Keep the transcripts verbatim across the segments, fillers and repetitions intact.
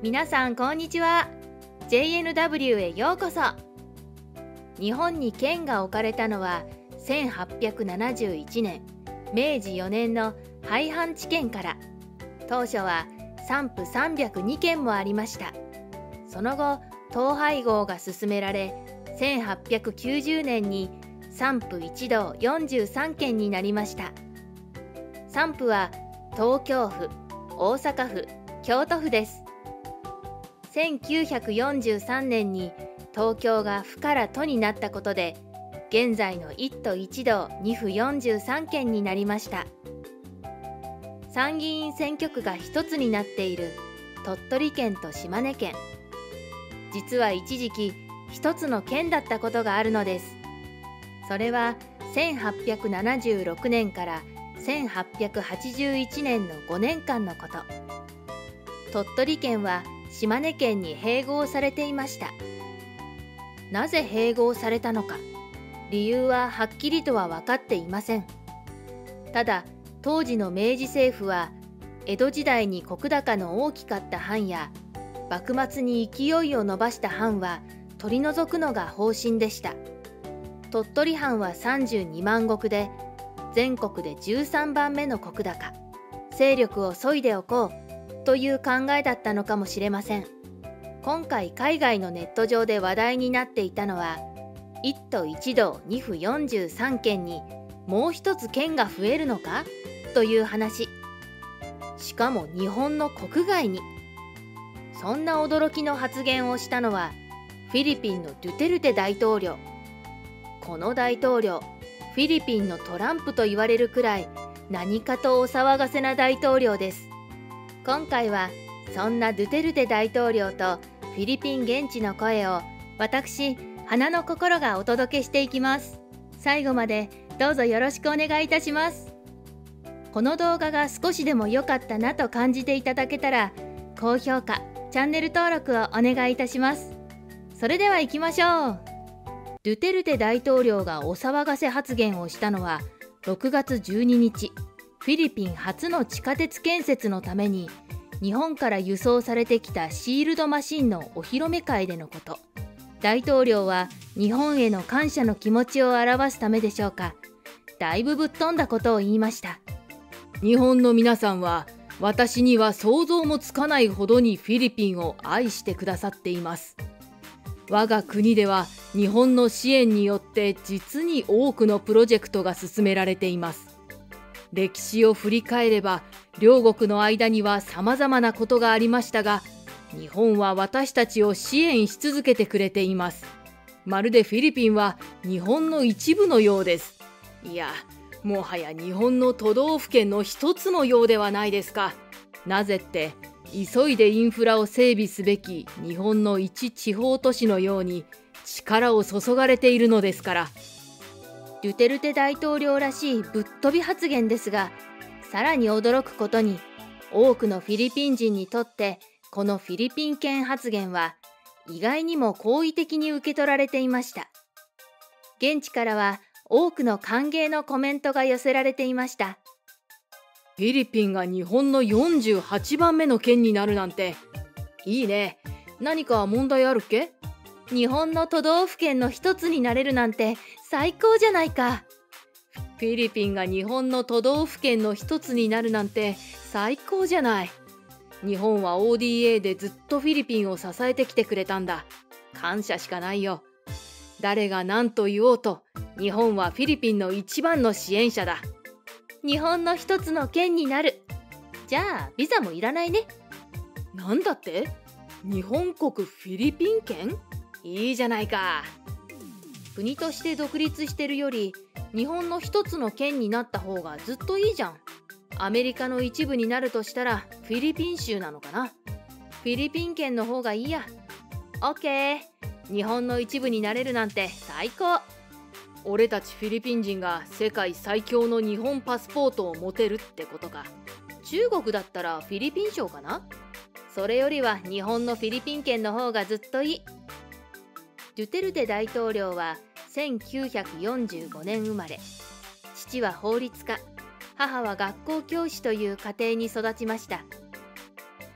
皆さんこんにちは。 ジェイエヌダブリュー へようこそ。日本に県が置かれたのはせんはっぴゃくななじゅういちねんめいじよねんの廃藩置県から。当初は散布さんびゃくにけんもありました。その後統廃合が進められ、せんはっぴゃくきゅうじゅうねんに散布一同よんじゅうさんけんになりました。散布は東京府、大阪府、京都府です。せんきゅうひゃくよんじゅうさんねんに東京が府から都になったことで、現在のいち都いち道に府よんじゅうさんけんになりました。参議院選挙区が一つになっている鳥取県と島根県。実は一時期一つの県だったことがあるのです。それはせんはっぴゃくななじゅうろくねんからせんはっぴゃくはちじゅういちねんのごねんかんのこと。鳥取県は島根県に併合されていました。なぜ併合されたのか、理由ははっきりとは分かっていません。ただ、当時の明治政府は、江戸時代に石高の大きかった藩や、幕末に勢いを伸ばした藩は取り除くのが方針でした。鳥取藩はさんじゅうにまん石で、全国でじゅうさんばんめの石高、勢力を削いでおこうという考えだったのかもしれません。今回海外のネット上で話題になっていたのは、いち都いち道に府よんじゅうさんけんにもう一つ県が増えるのかという話。しかも日本の国外に。そんな驚きの発言をしたのはフィリピンのドゥテルテ大統領。この大統領、フィリピンのトランプと言われるくらい何かとお騒がせな大統領です。今回はそんなドゥテルテ大統領とフィリピン現地の声を私、花の心がお届けしていきます。最後までどうぞよろしくお願いいたします。この動画が少しでも良かったなと感じていただけたら、高評価、チャンネル登録をお願いいたします。それでは行きましょう。ドゥテルテ大統領がお騒がせ発言をしたのはろくがつじゅうににち、フィリピン初の地下鉄建設のために日本から輸送されてきたシールドマシンのお披露目会でのこと。大統領は日本への感謝の気持ちを表すためでしょうか、だいぶぶっ飛んだことを言いました。 日本の皆さんは私には想像もつかないほどにフィリピンを愛してくださっています。我が国では日本の支援によって実に多くのプロジェクトが進められています。歴史を振り返れば両国の間には様々なことがありましたが、日本は私たちを支援し続けてくれています。まるでフィリピンは日本の一部のようです。いや、もはや日本の都道府県の一つのようではないですか。なぜって、急いでインフラを整備すべき日本の一地方都市のように力を注がれているのですから。 ドゥテルテ大統領らしいぶっ飛び発言ですが、さらに驚くことに、多くのフィリピン人にとってこのフィリピン犬発言は意外にも好意的に受け取られていました。現地からは多くの歓迎のコメントが寄せられていました。 フィリピンが日本のよんじゅうはちばんめの県になるなんていいね。何か問題あるっけ？ 日本の都道府県の一つになれるなんて最高じゃないか。 フィリピンが日本の都道府県の一つになるなんて最高じゃない。日本は オーディーエー でずっとフィリピンを支えてきてくれたんだ。感謝しかないよ。誰が何と言おうと、日本はフィリピンの一番の支援者だ。 日本の一つの県になる。じゃあビザもいらないね。 なんだって？日本国フィリピン県？いいじゃないか。 国として独立してるより日本の一つの県になった方がずっといいじゃん。アメリカの一部になるとしたらフィリピン州なのかな。フィリピン県の方がいいや。オッケー。日本の一部になれるなんて最高。 俺たちフィリピン人が世界最強の日本パスポートを持てるってことか。 中国だったらフィリピン省かな。それよりは日本のフィリピン県の方がずっといい。ドゥテルテ大統領はせんきゅうひゃくよんじゅうごねん生まれ。父は法律家、母は学校教師という家庭に育ちました。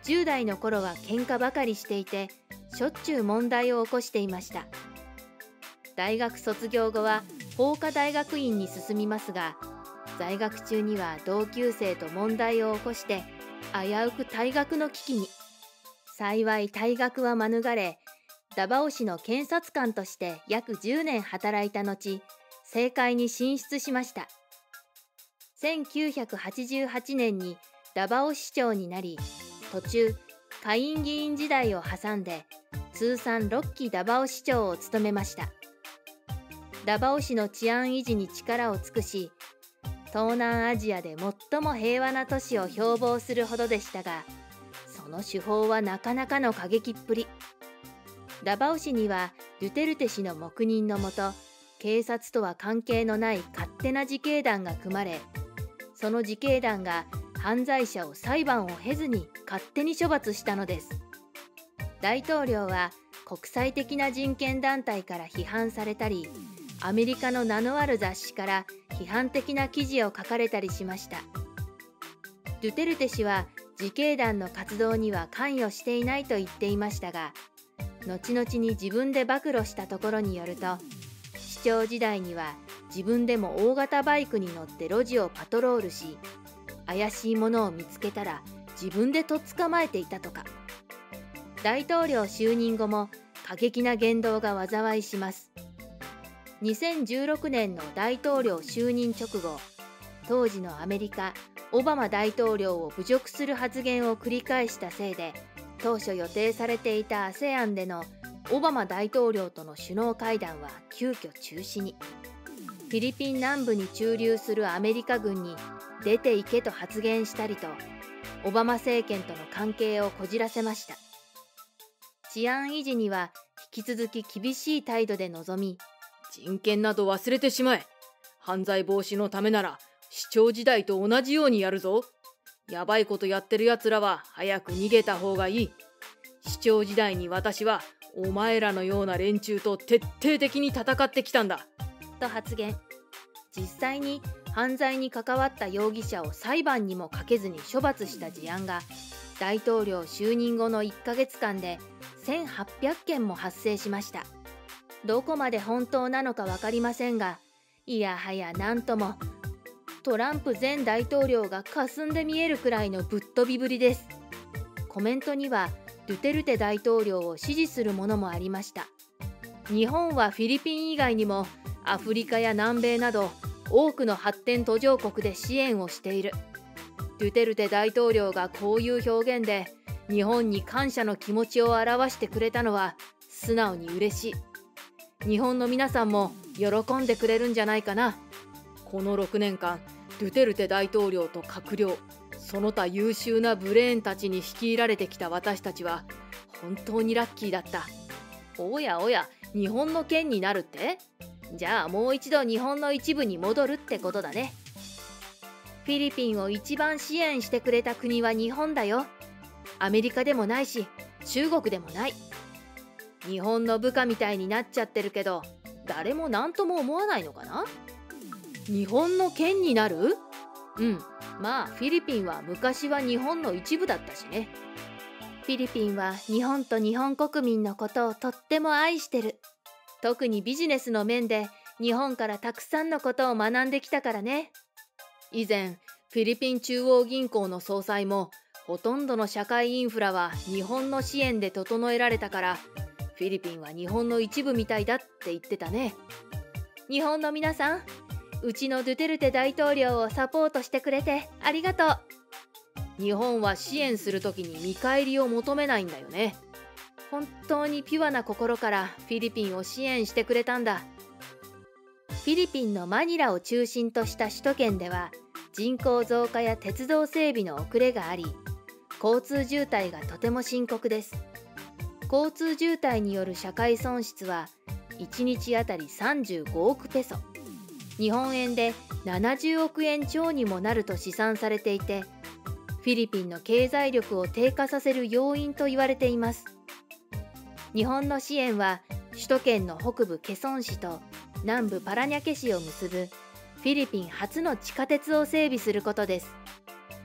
じゅう代の頃は喧嘩ばかりしていて、しょっちゅう問題を起こしていました。大学卒業後は法科大学院に進みますが、在学中には同級生と問題を起こして危うく退学の危機に。幸い退学は免れ、ダバオ市の検察官として約じゅうねん働いた後、政界に進出しました。せんきゅうひゃくはちじゅうはちねんにダバオ市長になり、途中下院議員時代を挟んで通算ろっきダバオ市長を務めました。ダバオ市の治安維持に力を尽くし、東南アジアで最も平和な都市を標榜するほどでしたが、その手法はなかなかの過激っぷり。ダバオ市にはドゥテルテ氏の黙認のもと、警察とは関係のない勝手な自警団が組まれ、その自警団が犯罪者を裁判を経ずに勝手に処罰したのです。大統領は国際的な人権団体から批判されたり、アメリカの名のある雑誌から批判的な記事を書かれたりしました。ドゥテルテ氏は自警団の活動には関与していないと言っていましたが、後々に自分で暴露したところによると、市長時代には自分でも大型バイクに乗って路地をパトロールし、怪しいものを見つけたら自分でとっ捕まえていたとか。大統領就任後も過激な言動が災いします。にせんじゅうろくねんの大統領就任直後、当時のアメリカオバマ大統領を侮辱する発言を繰り返したせいで、当初予定されていた アセアン でのオバマ大統領との首脳会談は急遽中止に。フィリピン南部に駐留するアメリカ軍に出て行けと発言したりと、オバマ政権との関係をこじらせました。治安維持には引き続き厳しい態度で臨み、 人権など忘れてしまえ。犯罪防止のためなら市長時代と同じようにやるぞ。やばいことやってるやつらは早く逃げた方がいい。市長時代に私はお前らのような連中と徹底的に戦ってきたんだ。 と発言。実際に犯罪に関わった容疑者を裁判にもかけずに処罰した事案が、大統領就任後のいっかげつかんでせんはっぴゃくけんも発生しました。どこまで本当なのか分かりませんが、いやはやなんともトランプ前大統領が霞んで見えるくらいのぶっ飛びぶりです。コメントにはドゥテルテ大統領を支持するものもありました。日本はフィリピン以外にもアフリカや南米など多くの発展途上国で支援をしている。ドゥテルテ大統領がこういう表現で日本に感謝の気持ちを表してくれたのは素直に嬉しい。日本の皆さんも喜んでくれるんじゃないかな。 このろくねんかん、ドゥテルテ大統領と閣僚、その他優秀なブレーンたちに率いられてきた私たちは本当にラッキーだった。 おやおや、日本の県になるって？じゃあもう一度日本の一部に戻るってことだね。フィリピンを一番支援してくれた国は日本だよ。アメリカでもないし、中国でもない。日本の部下みたいになっちゃってるけど、誰も何とも思わないのかな？日本の県になる？うん、まあフィリピンは昔は日本の一部だったしね。フィリピンは日本と日本国民のことをとっても愛してる。特にビジネスの面で日本からたくさんのことを学んできたからね。 以前、フィリピン中央銀行の総裁も、ほとんどの社会インフラは日本の支援で整えられたから、フィリピンは日本の一部みたいだって言ってたね。 日本の皆さん、うちのドゥテルテ大統領をサポートしてくれてありがとう。 日本は支援するときに見返りを求めないんだよね。 本当にピュアな心からフィリピンを支援してくれたんだ。フィリピンのマニラを中心とした首都圏では人口増加や鉄道整備の遅れがあり、交通渋滞がとても深刻です。交通渋滞による社会損失はいちにちあたりさんじゅうごおくペソ、日本円でななじゅうおくえんちょうにもなると試算されていて、フィリピンの経済力を低下させる要因と言われています。日本の支援は首都圏の北部ケソン市と南部パラニャケ市を結ぶフィリピン初の地下鉄を整備することです。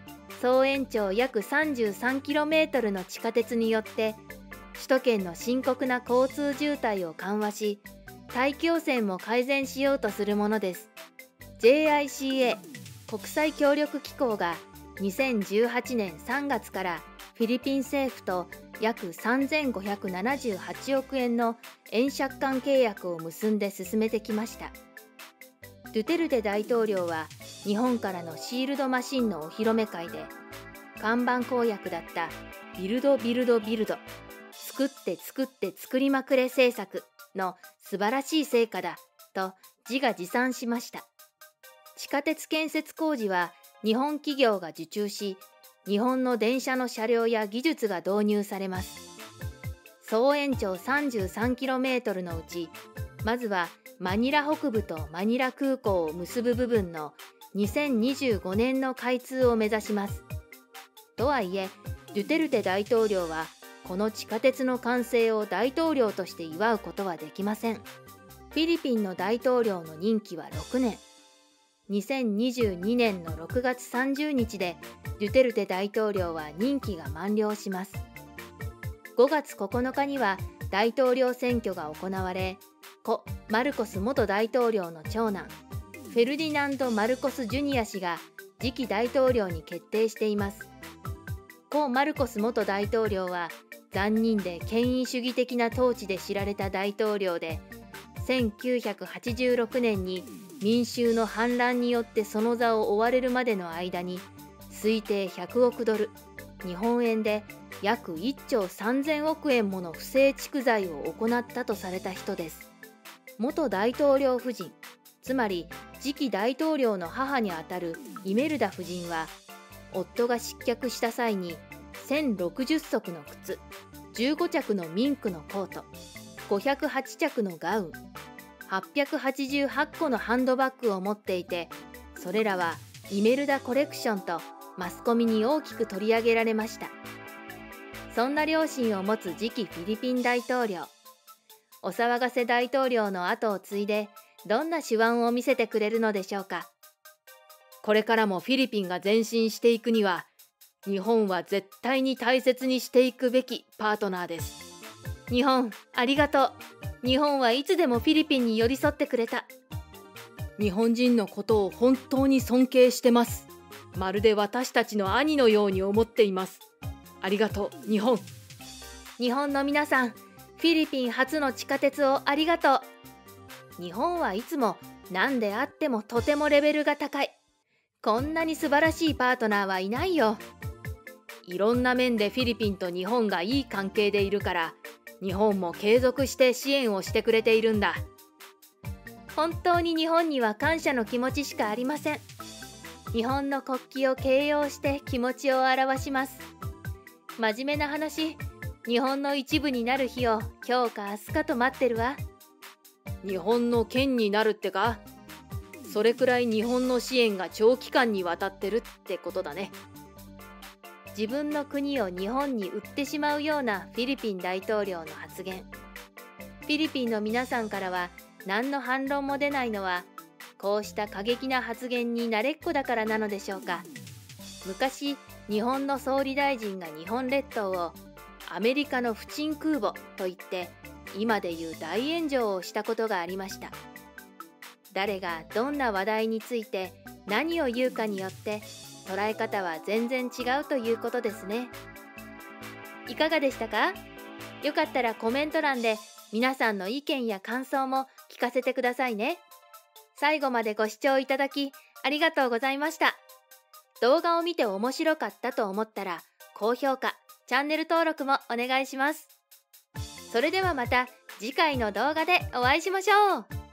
総延長約 さんじゅうさんキロメートル の地下鉄によって首都圏の深刻な交通渋滞を緩和し、大気汚染も改善しようとするものです。 ジェイアイシーエー 国際協力機構がにせんじゅうはちねんさんがつからフィリピン政府と約さんぜんごひゃくななじゅうはちおくえんの円借款契約を結んで進めてきました。ドゥテルテ大統領は日本からのシールドマシンのお披露目会で、看板公約だったビルド・ビルド・ビルド、作って作って作りまくれ政策の素晴らしい成果だと自画自賛しました。地下鉄建設工事は日本企業が受注し、日本の電車の車両や技術が導入されます。総延長 さんじゅうさんキロメートル のうち、まずはマニラ北部とマニラ空港を結ぶ部分のにせんにじゅうごねんの開通を目指します。とはいえ、ドゥテルテ大統領はこの地下鉄の完成を大統領として祝うことはできません。フィリピンの大統領の任期はろくねん。にせんにじゅうにねんのろくがつさんじゅうにちでドゥテルテ大統領は任期が満了します。ごがつここのかには大統領選挙が行われ、故マルコス元大統領の長男、フェルディナンド・マルコス・ジュニア氏が次期大統領に決定しています。故マルコス元大統領は残忍で権威主義的な統治で知られた大統領で、せんきゅうひゃくはちじゅうろくねんに民衆の反乱によってその座を追われるまでの間に、推定ひゃくおくドル、日本円で約いっちょうさんぜんおくえんもの不正蓄財を行ったとされた人です。元大統領夫人、つまり次期大統領の母にあたるイメルダ夫人は、夫が失脚した際にせんろくじゅっそくの靴、じゅうごちゃくのミンクのコート、ごひゃくはちちゃくのガウン、はっぴゃくはちじゅうはっこのハンドバッグを持っていて、それらはイメルダコレクションとマスコミに大きく取り上げられました。そんな両親を持つ次期フィリピン大統領、お騒がせ大統領の後を継いでどんな手腕を見せてくれるのでしょうか。 これからもフィリピンが前進していくには、日本は絶対に大切にしていくべきパートナーです。 日本、ありがとう。日本はいつでもフィリピンに寄り添ってくれた。 日本人のことを本当に尊敬してます。まるで私たちの兄のように思っています。ありがとう、日本。 日本の皆さん、フィリピン初の地下鉄をありがとう。日本はいつも何であってもとてもレベルが高い。こんなに素晴らしいパートナーはいないよ。 いろんな面でフィリピンと日本がいい関係でいるから、日本も継続して支援をしてくれているんだ。 本当に日本には感謝の気持ちしかありません。日本の国旗を掲揚して気持ちを表します。真面目な話、日本の一部になる日を今日か明日かと待ってるわ。 日本の県になるってか？それくらい日本の支援が長期間にわたってるってことだね。 自分の国を日本に売ってしまうようなフィリピン大統領の発言。フィリピンの皆さんからは何の反論も出ないのは、こうした過激な発言に慣れっこだからなのでしょうか。昔、日本の総理大臣が日本列島をアメリカの不沈空母と言って、今でいう大炎上をしたことがありました。誰がどんな話題について何を言うかによって捉え方は全然違うということですね。いかがでしたか？よかったらコメント欄で皆さんの意見や感想も聞かせてくださいね。最後までご視聴いただきありがとうございました。動画を見て面白かったと思ったら高評価、チャンネル登録もお願いします。それではまた次回の動画でお会いしましょう。